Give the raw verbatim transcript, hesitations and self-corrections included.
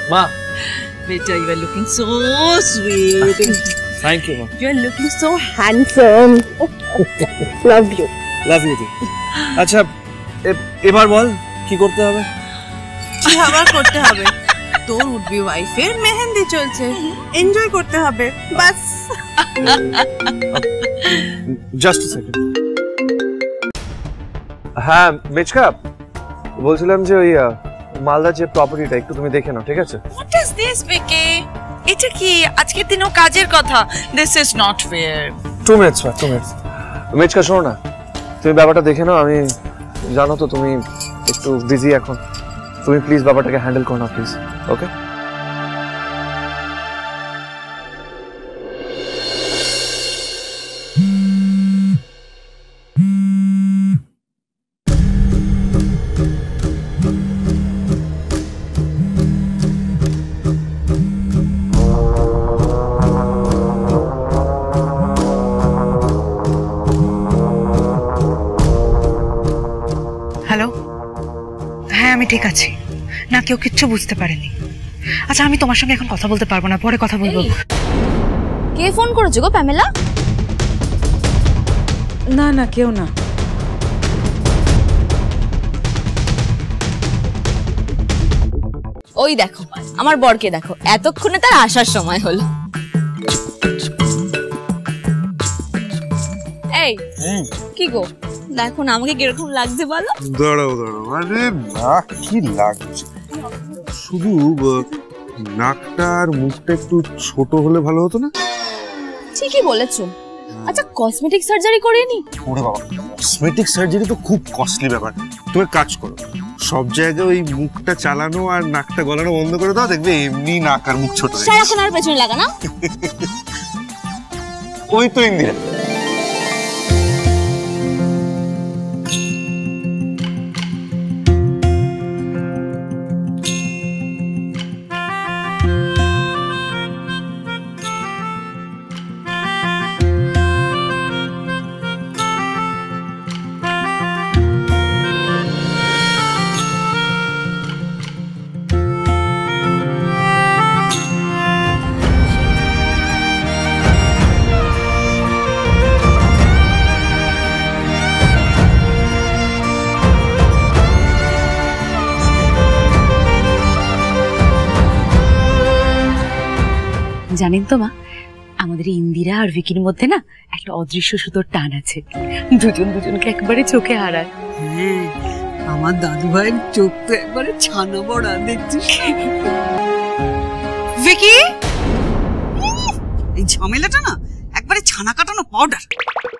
মা Beta, you are looking so sweet. Thank you, ma. You are looking so handsome. Love you. Love you too. আচ্ছা এবার বল কি করতে হবে? কি আবার করতে হবে? তোর উডবি ওয়াইফের মেহেন্দি চলছে, এনজয় করতে হবে বাস। জাস্ট আ সেকেন্ড। হ্যাঁ মেচকা, বলছিলাম যে ওই মালদা যে প্রপার্টিটা একটু তুমি দেখে নাও, ঠিক আছে? What is this, Vicky? এটা কি আজকের দিনও কাজের কথা? This is not fair. Two minutes, two minutes. মেচকা শোনো না, তুমি ব্যাপারটা দেখে নাও। আমি জানো তো তুমি একটু বিজি এখন, তুমি প্লিজ ব্যাপারটাকে হ্যান্ডেল করো না প্লিজ, ওকে? হ্যালো, হ্যাঁ আমি ঠিক আছি। না কেউ কিচ্ছু বুঝতে পারেনি। আচ্ছা আমি তোমার সঙ্গে এখন কথা বলতে পারবো না, পরে কথা বলবো। কে ফোন করেছে গো প্যামেলা? না না কেউ না। ওই দেখো আমার বরকে দেখো, এতক্ষণে তার আসার সময় হলো। এই কি গো, দেখো না আমাকে কিরকম লাগছে বলো? দাঁড়াও দাঁড়াও, আরে না কি লাগছে, শুধু নাকটা আর মুখটা একটু ছোট হলে ভালো হতো না? ঠিকই বলেছো। আচ্ছা কসমেটিক সার্জারি করিনি? ওরে বাবা, কসমেটিক সার্জারি তো খুব কস্টলি ব্যাপার। তুমি কাজ করো, সব জায়গায় ওই মুখটা চালানো আর নাকটা গলানো বন্ধ করে দাও, দেখবে এমনি নাক আর মুখ ছোট হয়ে যাবে। সারাক্ষণ আর পেছনে লাগা না। ওই তো ইন্দিরা। জানেন তো মা, আমাদের ইন্দিরা আর ভিকির মধ্যে না একটা অদৃশ্য সুতোর টান আছে, দুজন দুজনকে একবারে চোখে হারায়। হ্যাঁ, আমার দাদু ভাইয়ের চোখ তো একবারে ছানা বড়া, দেখছিস? ভিকি, এই ঝামেলাটা না একবারে ছানা কাটানো পাউডার।